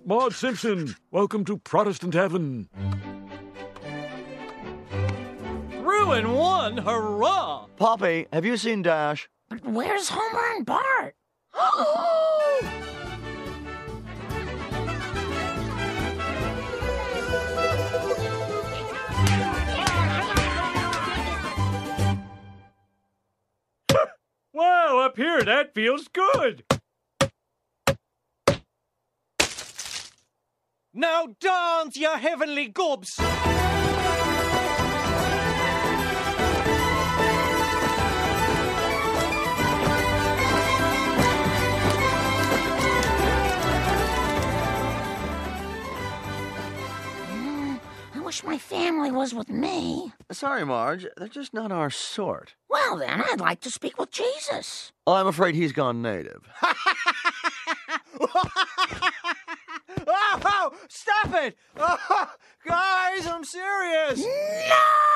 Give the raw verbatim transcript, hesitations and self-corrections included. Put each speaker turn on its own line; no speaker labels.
Marge Simpson. Welcome to Protestant heaven.
Through and one, hurrah!
Poppy, have you seen Dash?
But where's Homer and Bart?
Wow, up here, that feels good. Now dance, you heavenly gobs!
I wish my family was with me.
Sorry, Marge. They're just not our sort.
Well, then, I'd like to speak with Jesus.
I'm afraid he's gone native.
Oh, stop it! Oh, guys, I'm serious!
No!